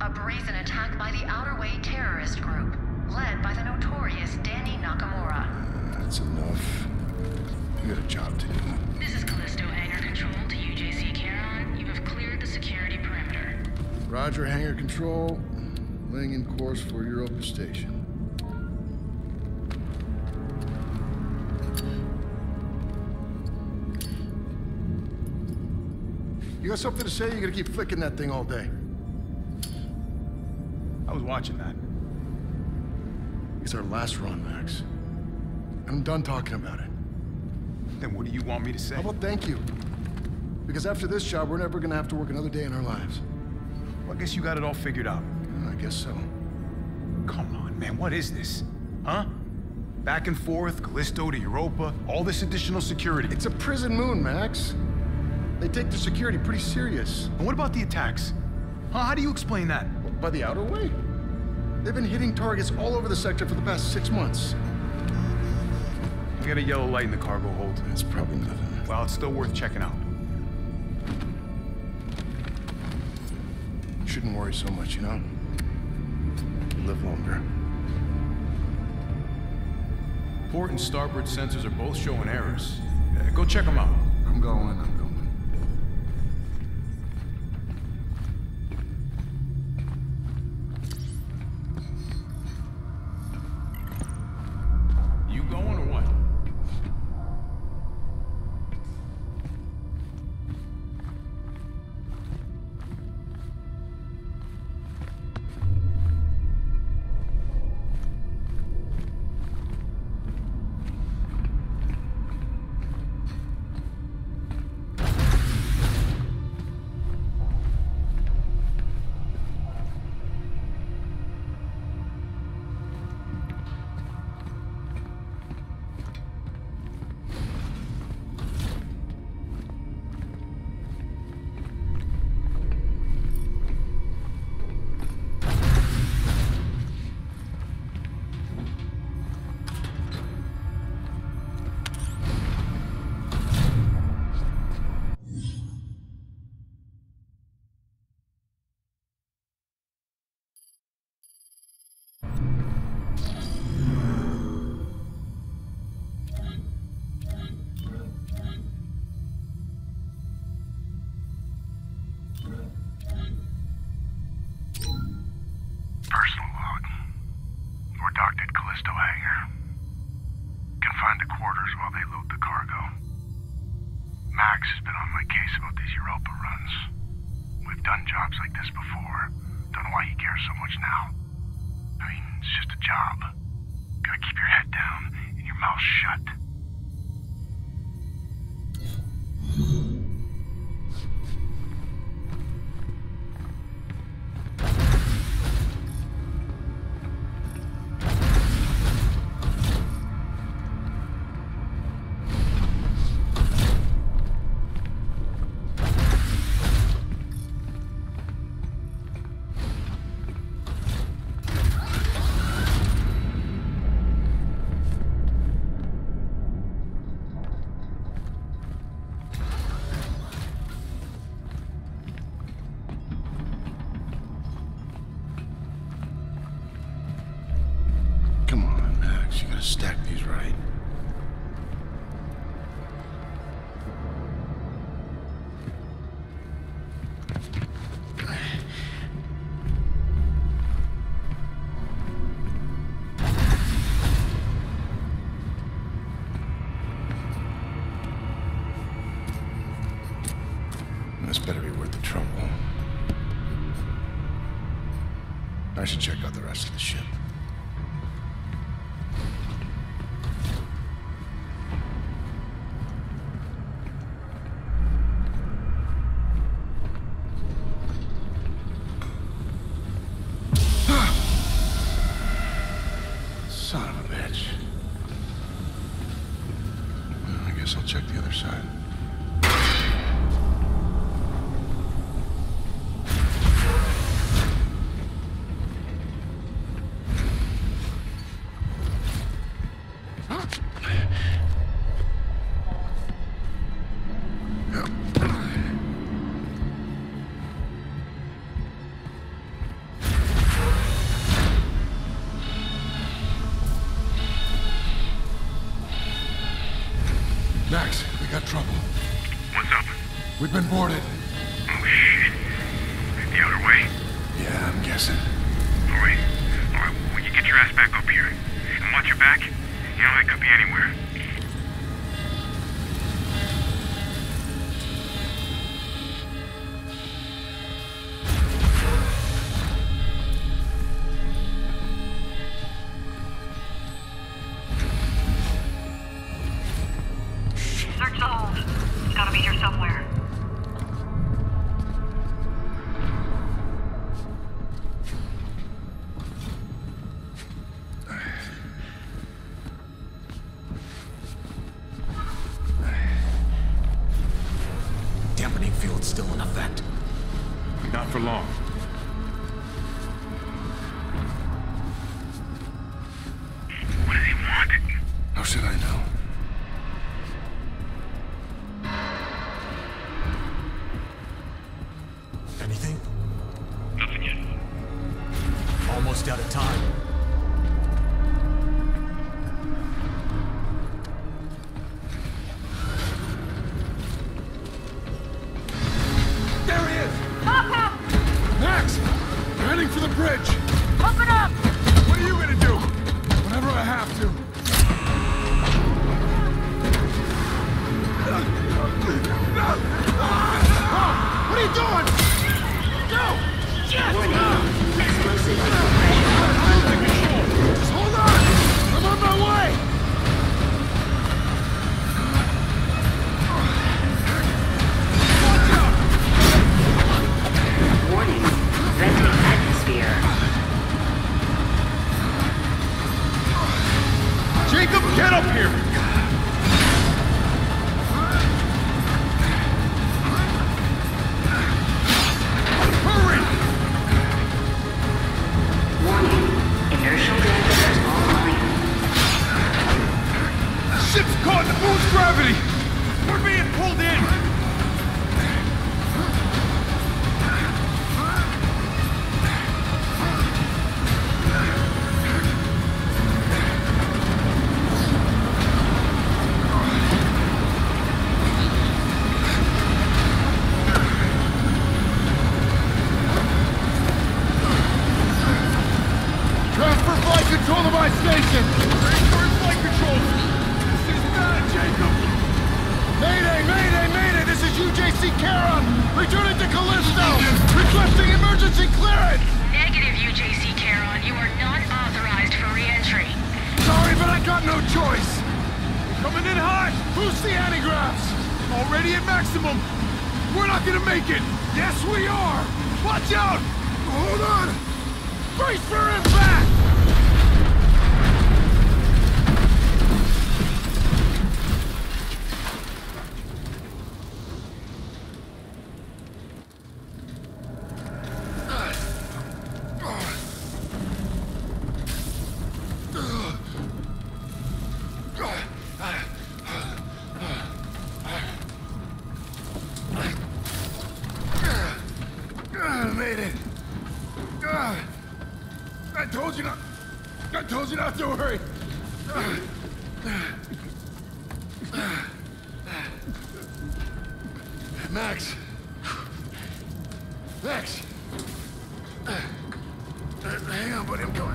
A brazen attack by the Outer Way terrorist group, led by the notorious Danny Nakamura. That's enough. You got a job to do. This is Callisto Hangar Control to UJC Charon. You have cleared the security perimeter. Roger, hangar control. Laying in course for Europa Station. You got something to say? You're gonna keep flicking that thing all day. I was watching that. It's our last run, Max. I'm done talking about it. Then what do you want me to say? How about thank you? Because after this job, we're never gonna have to work another day in our lives. Well, I guess you got it all figured out. I guess so. Come on, man, what is this? Huh? Back and forth, Callisto to Europa, all this additional security. It's a prison moon, Max. They take their security pretty serious. And what about the attacks? Huh? How do you explain that? By the Outer Way. They've been hitting targets all over the sector for the past 6 months. We got a yellow light in the cargo hold. That's probably nothing. Well, it's still worth checking out. You shouldn't worry so much, you know? You live longer. Port and starboard sensors are both showing errors. Go check them out. I'm going. You going or what? Personal log. We're docked at Callisto Hangar. Confined to quarters while they load the cargo. Max has been on my case about these Europa runs. We've done jobs like this before. Don't know why he cares so much now. I mean, it's just a job. Gotta keep your head down and your mouth shut. Come on, Max. You gotta stack these right. This better be worth the trouble. I should check out the rest of the ship. Son of a bitch. Well, I guess I'll check the other side. We've been boarded. Oh, shit. The outer way? Yeah, I'm guessing. Alright. Alright, well, you get your ass back up here. And watch your back. You know, it could be anywhere. Search the hold. It's gotta be here somewhere. Dampening field's still in effect. Not for long. What do they want? How should I know? Anything? Nothing yet. Almost out of time. There he is! Max! We're heading for the bridge! Open up! What are you gonna do? Whenever I have to. What are you doing? Go! Just hold on! I'm on my way! Warning. Venting atmosphere. Jacob, get up here! Hurry! Warning. Inertial dampers online. Ship's caught in the moon's gravity! We're being pulled in! Transfer flight control to my station! Transfer flight control! This is bad, Jacob! Mayday, mayday, mayday! This is UJC Charon! Returning to Callisto! Requesting emergency clearance! Negative, UJC Charon. You are not authorized for re-entry. Sorry, but I got no choice! Coming in hot! Boost the antigraphs! Already at maximum! We're not gonna make it! Yes, we are! Watch out! Hold on! Brace for impact! Made it. I told you not. I told you not to worry. Max. Max. Hang on, buddy. I'm coming.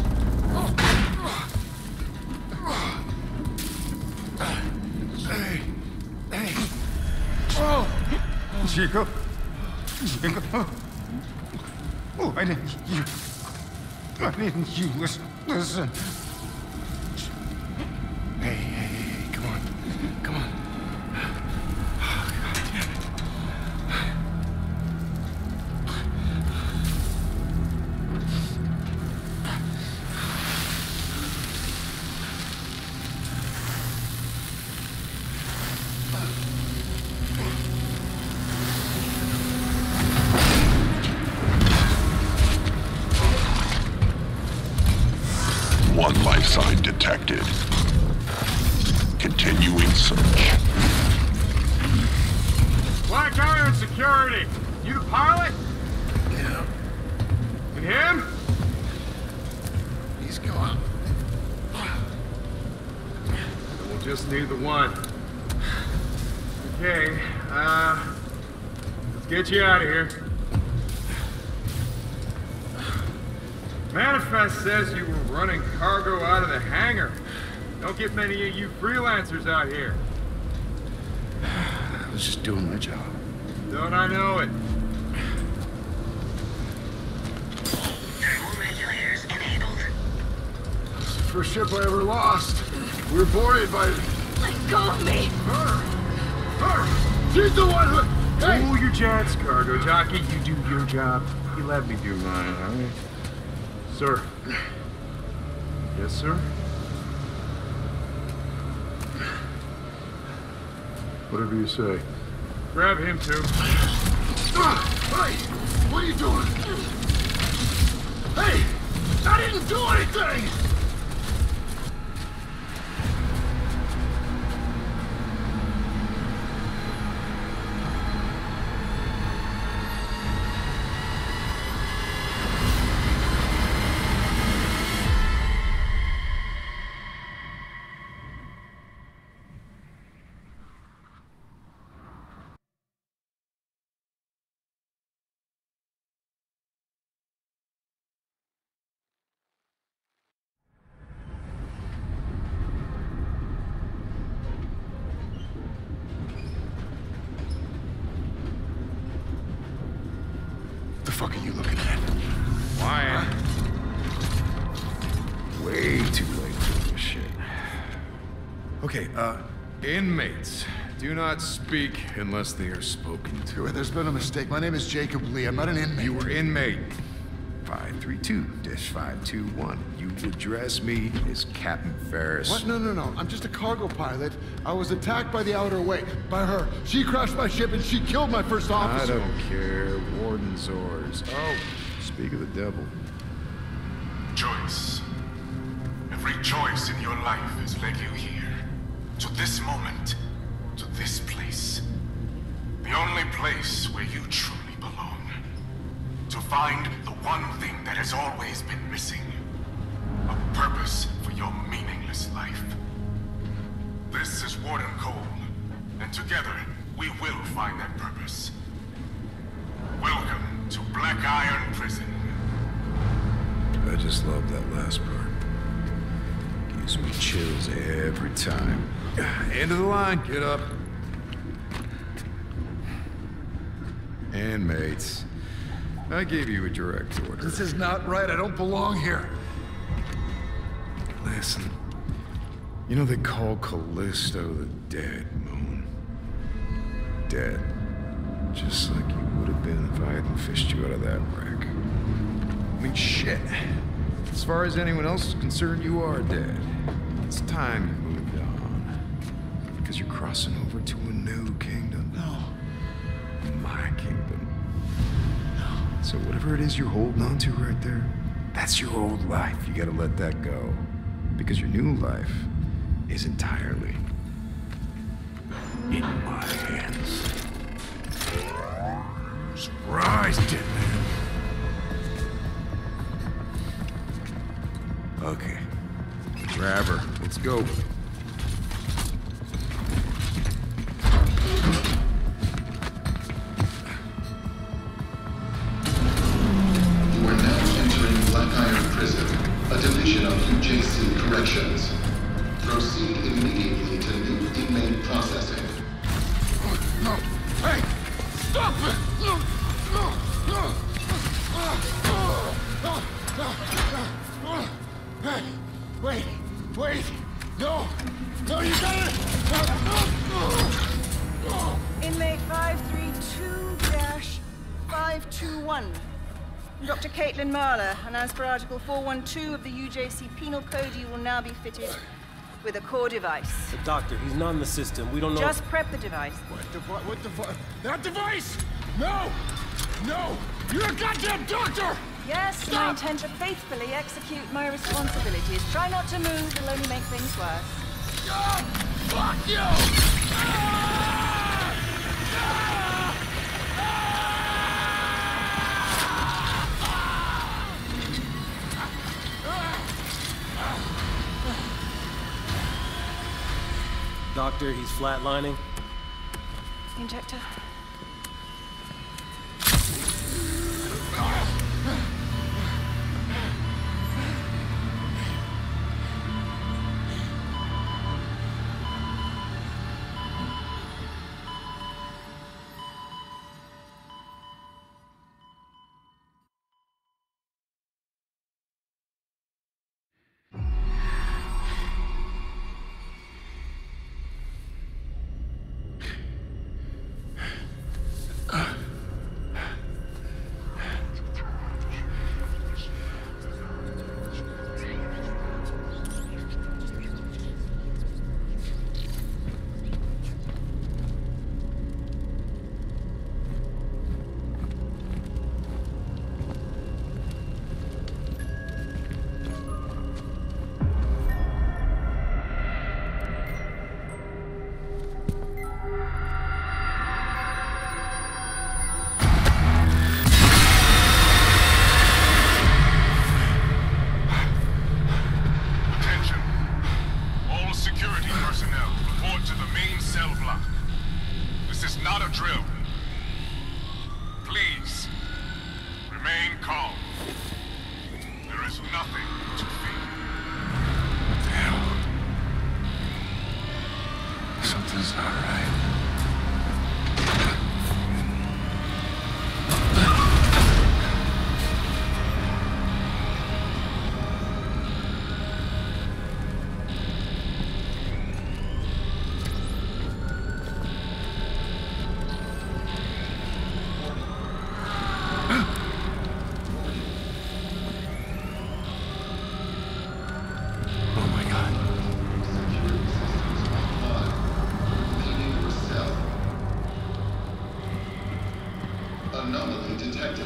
Hey. Hey. Oh. Chico? Chico? Oh, why didn't you listen? Hey, come on. Come on. Oh, God damn it. One life sign detected. Continuing search. Black Iron Security. You the pilot? Yeah. And him? He's gone. We'll just need the one. Okay, Let's get you out of here. Manifest says you were running cargo out of the hangar. Don't get many of you freelancers out here. I was just doing my job. Don't I know it? Thermal regulators enabled. It's the first ship I ever lost. We were boarded by... Let go of me! Her! She's the one who... Hey! Cool your jets, cargo jockey. You do your job. You let me do mine, huh? Sir. Yes, sir? Whatever you say. Grab him, too. Hey! What are you doing? Hey! I didn't do anything! What the fuck are you looking at? Why? Way too late for this shit. Okay, inmates do not speak unless they are spoken to. There's been a mistake. My name is Jacob Lee. I'm not an inmate. You were inmate. 532-521. You address me as Captain Ferris. What? No. I'm just a cargo pilot. I was attacked by the Outer Way. By her. She crashed my ship and she killed my first officer. I don't care. Warden's orders. Oh, speak of the devil. Choice. Every choice in your life has led you here. To this moment. To this place. The only place where you truly belong. To find the one thing that has always been missing. A purpose for your meaningless life. This is Warden Cole, and together we will find that purpose. Welcome to Black Iron Prison. I just love that last part. Gives me chills every time. End of the line, get up. Inmates. I gave you a direct order. This is not right. I don't belong here. Listen. You know they call Callisto the dead moon. Dead. Just like you would have been if I hadn't fished you out of that wreck. I mean, shit. As far as anyone else is concerned, you are dead. It's time you moved on. Because you're crossing over to a new kingdom. No. My kingdom. So whatever it is you're holding on to right there, that's your old life. You gotta let that go. Because your new life is entirely in my hands. Surprise, Deadman. Okay. Grab her. Let's go. We're now entering Black Iron Prison, a division of UJC Corrections. Proceed immediately to new inmate processing. No. Hey! Stop it! Hey! Wait! No! No, you got it! Inmate 532-521. Dr. Caitlin Marler, and as per Article 412 of the UJC Penal Code, you will now be fitted with a core device. The doctor, he's not in the system. We don't know... Just prep the device. What device? That device! No! No! You're a goddamn doctor! Yes, and I intend to faithfully execute my responsibilities. Try not to move, it'll only make things worse. Oh, fuck you! Doctor, he's flatlining. Injector. There's nothing to fear. What the hell? Something's not right. Anomaly detected.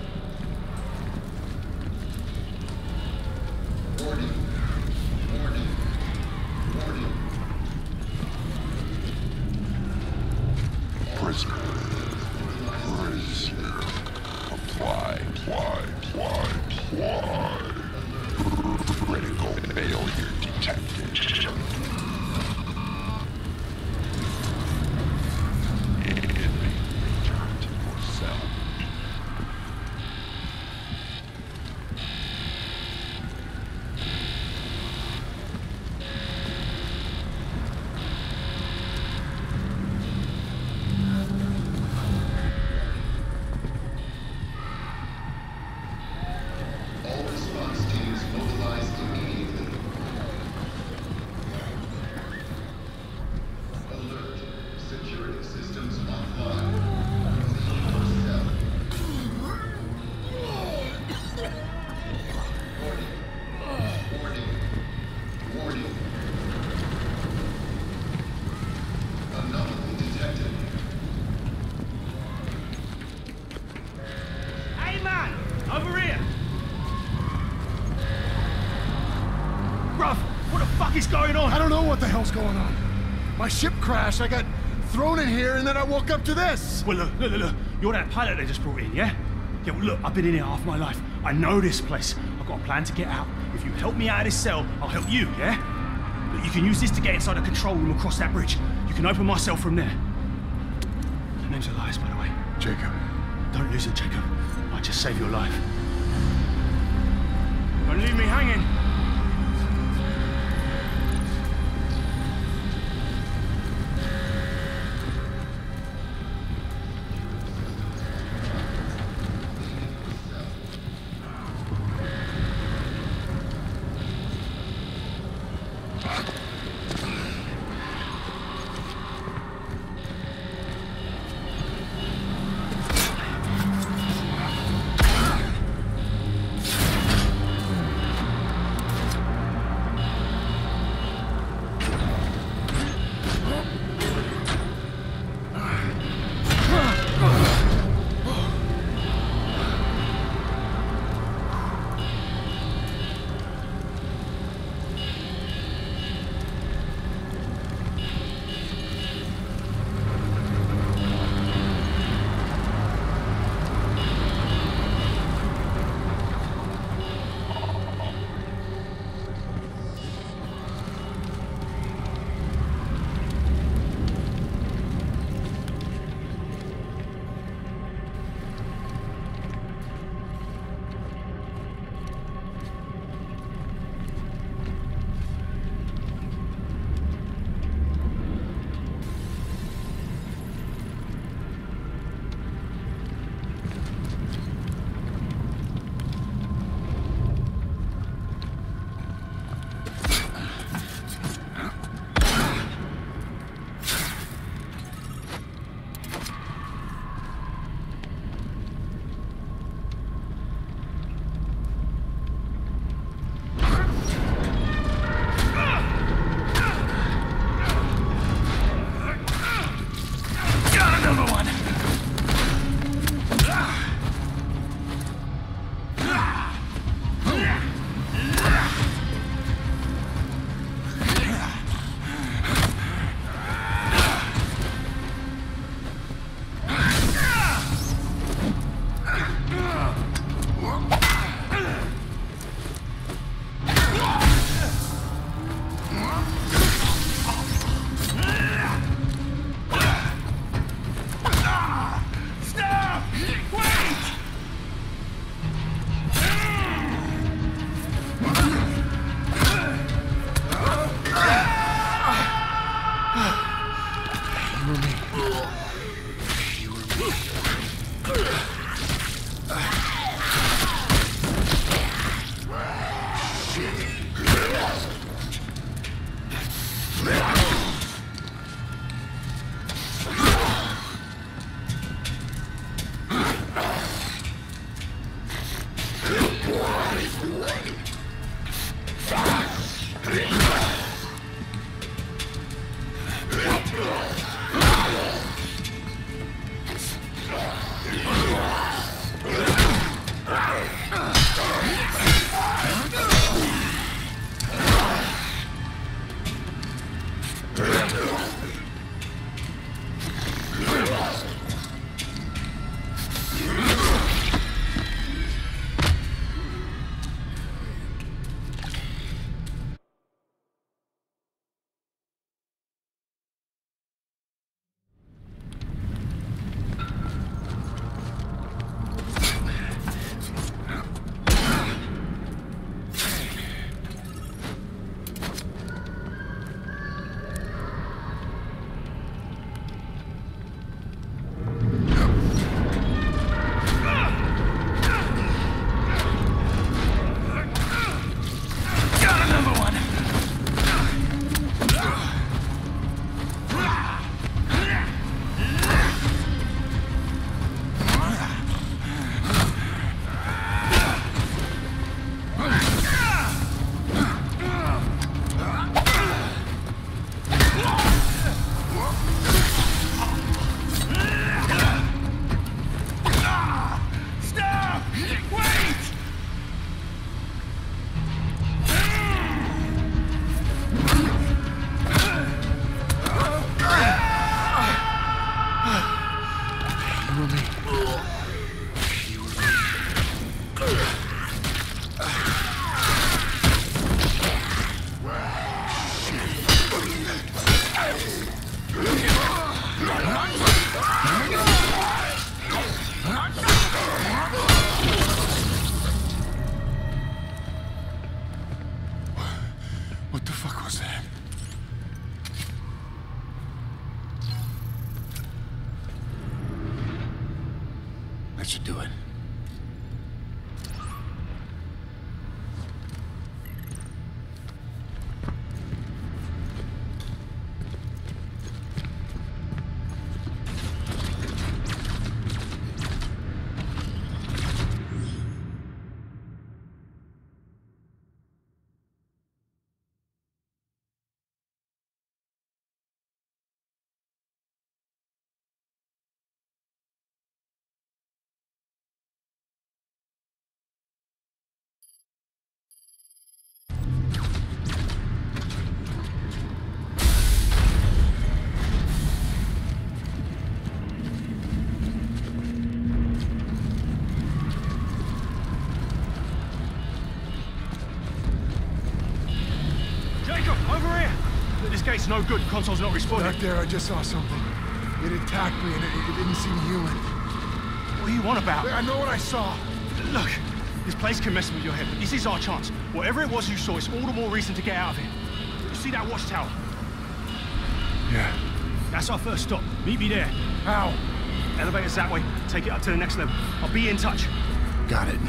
Warning. Warning. Warning. Prisoner. Prisoner. Apply. Critical failure detected. All response teams mobilized immediately. Alert. Security systems offline. Clean your cell. Warning. Warning. Warning. Anomaly detected. Hey man! Over here! Bruv, what the fuck is going on? I don't know what the hell's going on. My ship crashed, I got thrown in here, and then I woke up to this. Well, look. You're that pilot they just brought in, yeah? Yeah, well, look, I've been in here half my life. I know this place. I've got a plan to get out. If you help me out of this cell, I'll help you, yeah? Look, you can use this to get inside the control room across that bridge. You can open my cell from there. The name's Elias, by the way. Jacob. Don't lose it, Jacob. I'll just save your life. Don't leave me hanging. That should do it. Gate's no good. Console's not responding. Back there, I just saw something. It attacked me and it didn't seem human. What do you want about? I know what I saw. Look, this place can mess with your head, but this is our chance. Whatever it was you saw, it's all the more reason to get out of here. You see that watchtower? Yeah. That's our first stop. Meet me there. How? Elevator's that way. Take it up to the next level. I'll be in touch. Got it.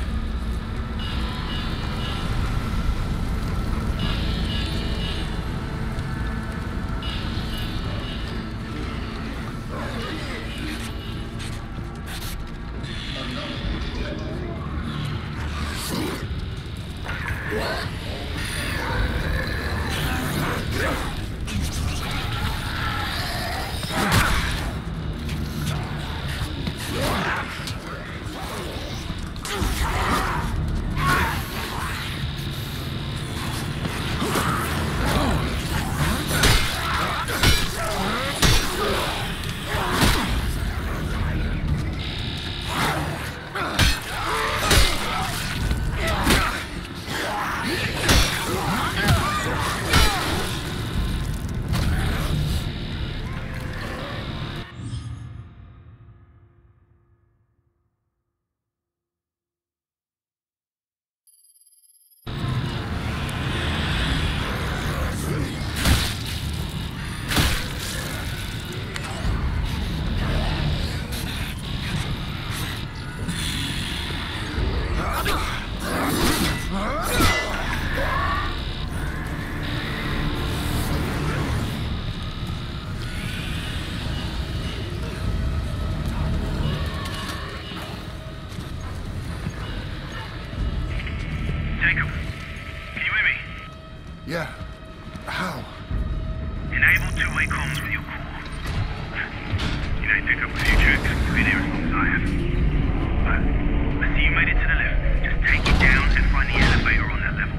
Jacob, can you hear me? Yeah. How? Enable two-way comms with your core. You know, pick up a few tricks. You've been here as long as I have. But I see you made it to the lift. Just take it down and find the elevator on that level.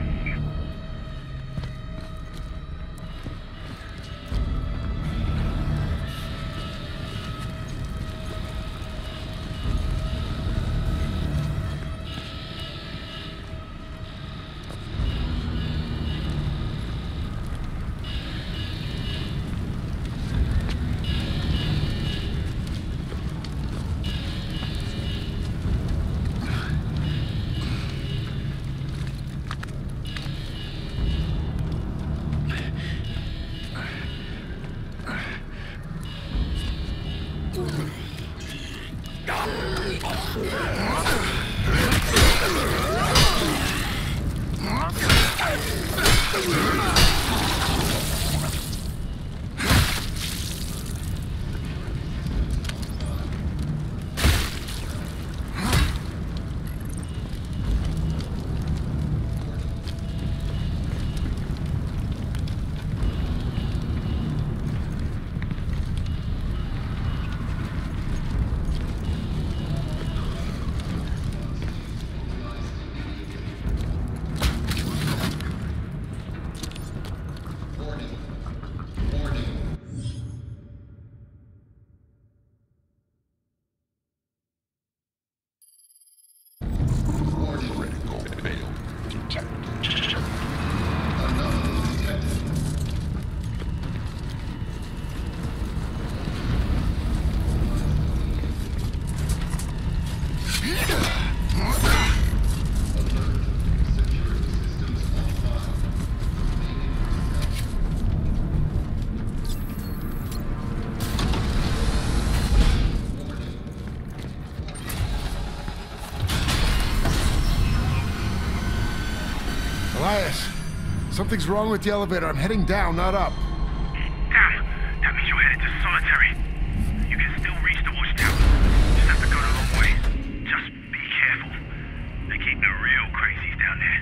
Something's wrong with the elevator. I'm heading down, not up. Damn! That means you're headed to solitary. You can still reach the watchtower. Just have to go the long way. Just be careful. They keep the real crazies down there.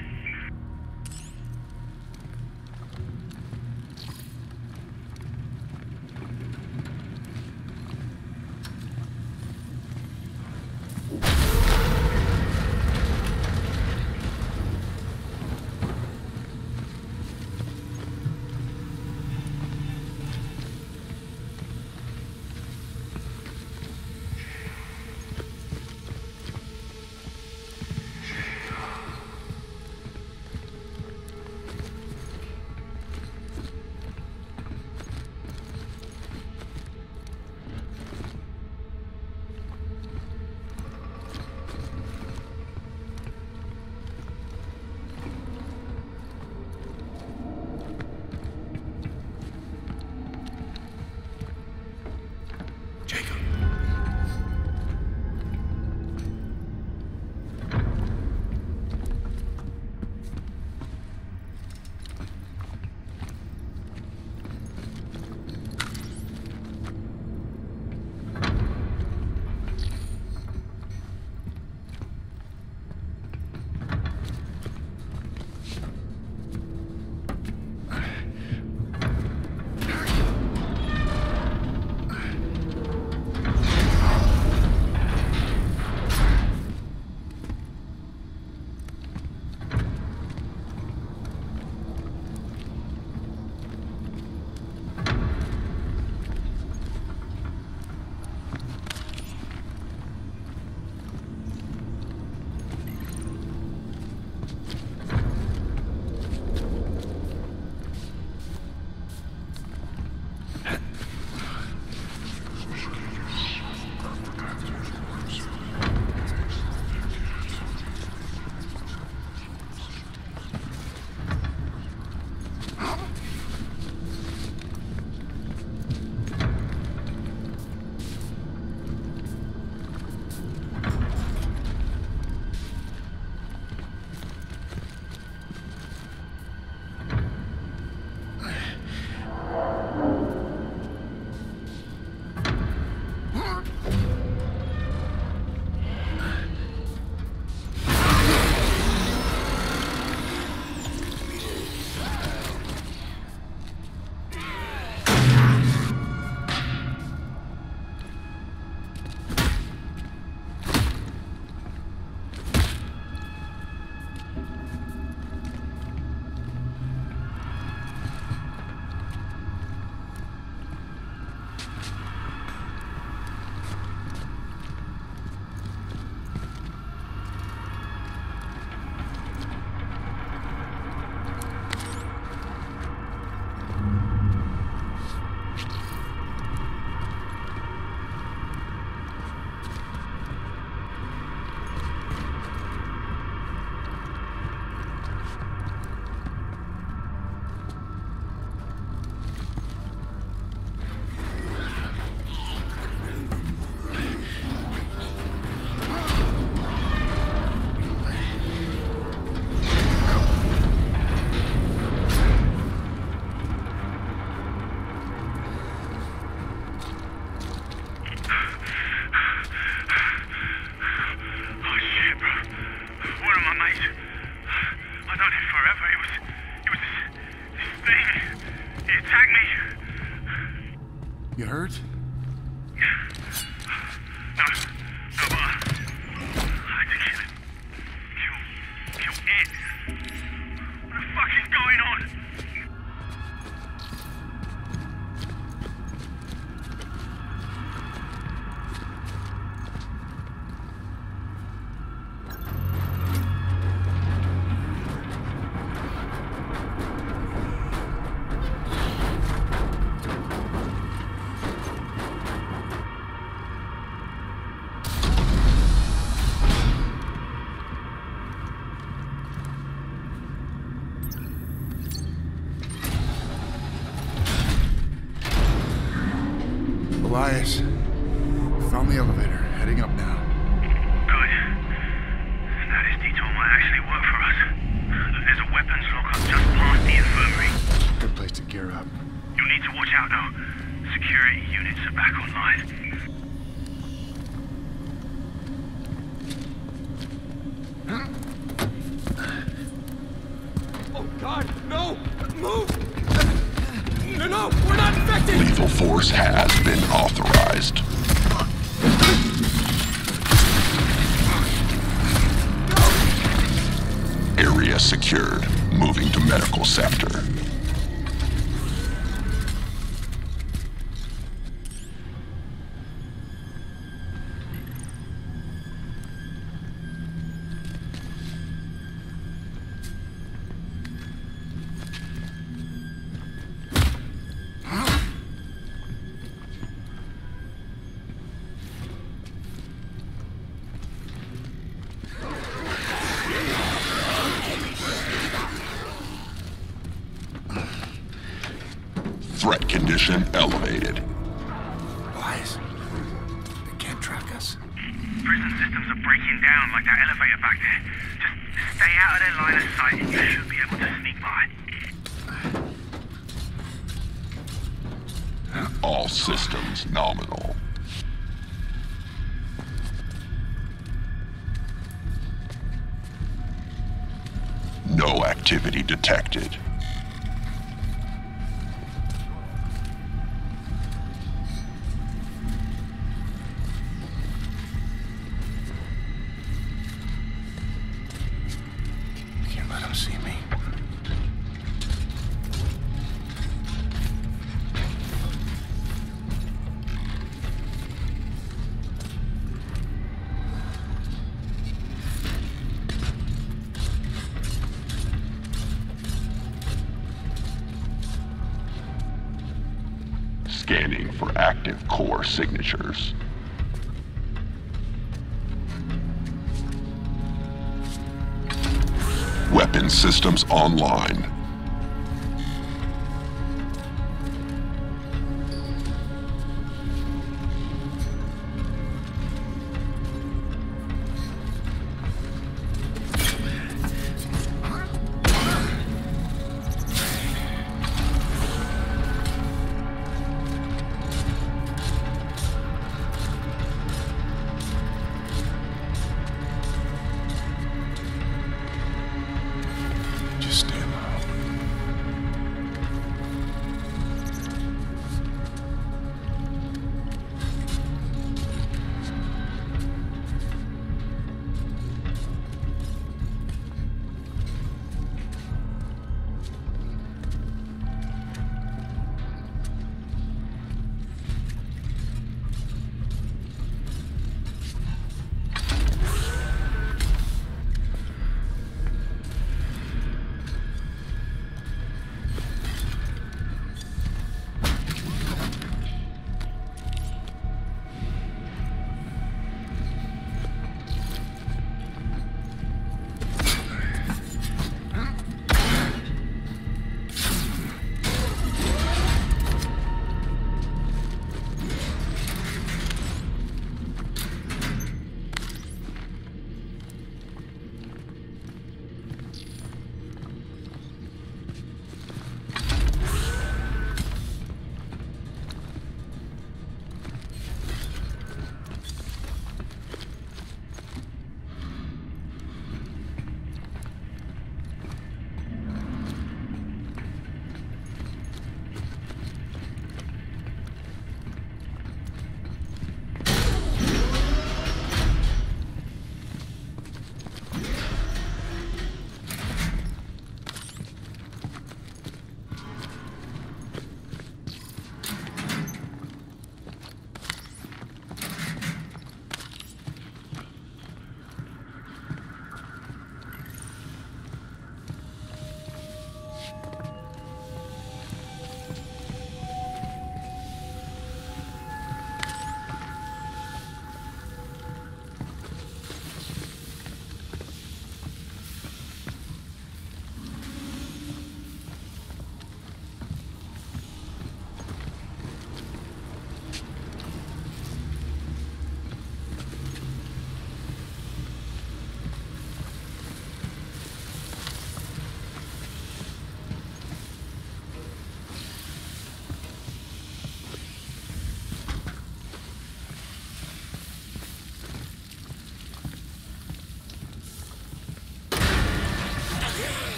You hurt? No, but I had to kill him. Kill it. What the fuck is going on? Elias, found the elevator, heading up now. Good. Now this detour might actually work for us. There's a weapons lockup just past the infirmary. Good place to gear up. You'll need to watch out though. Security units are back online. Oh God, no! Move! No, we're not infected! Lethal force has been authorized. Area secured. Moving to medical sector. Threat condition elevated. Elias, they can't track us. Prison systems are breaking down like that elevator back there. Just stay out of their line of sight and you should be able to sneak by. All systems nominal. No activity detected. Can't let them see me. Scanning for active core signatures. Weapon systems online. Just stay low.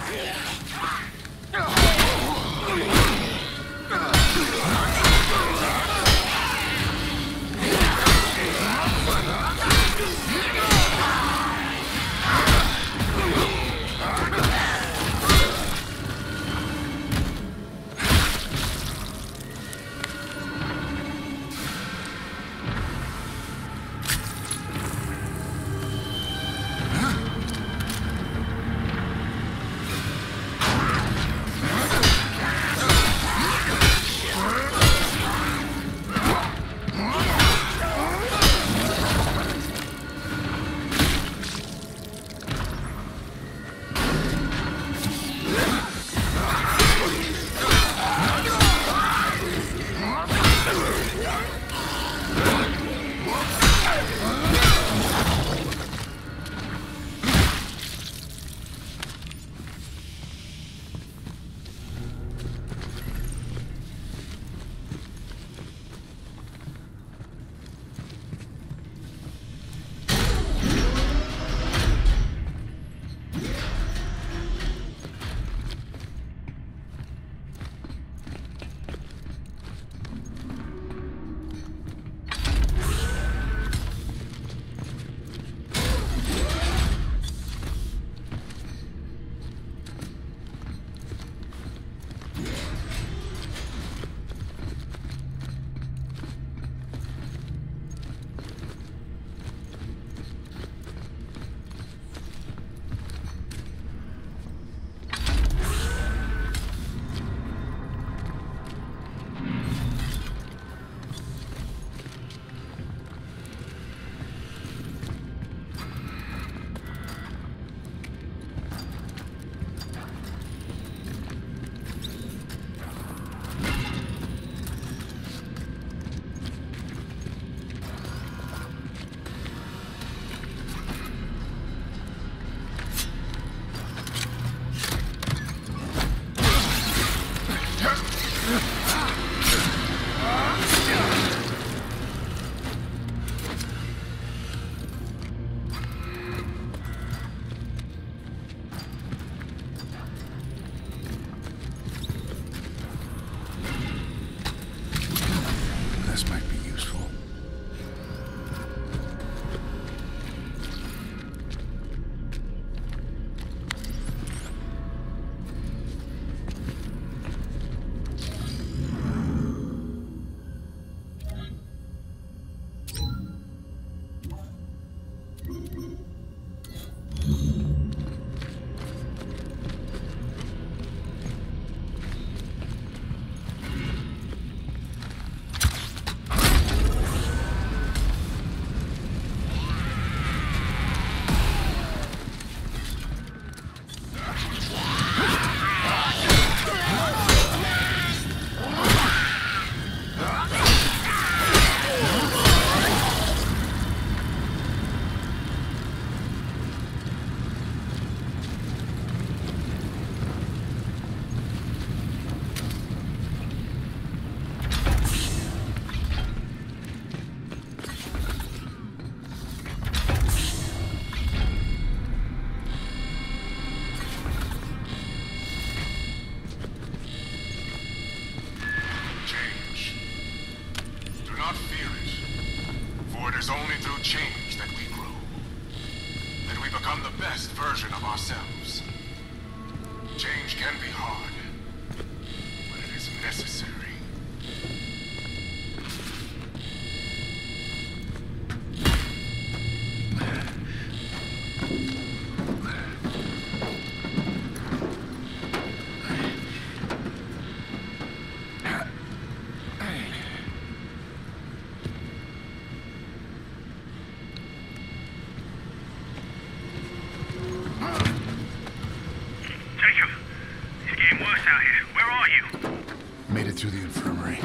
Through the infirmary.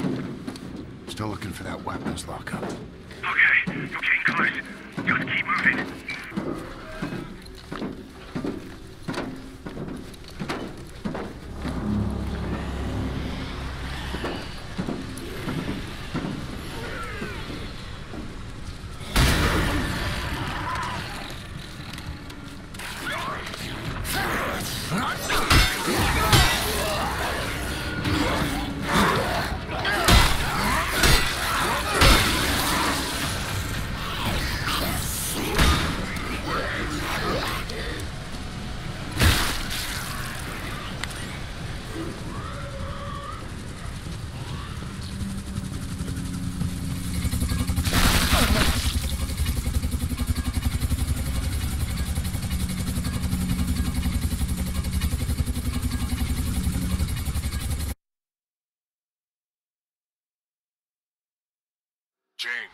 Still looking for that weapons lockup. Okay, you're getting close. Just keep moving.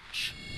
Shh.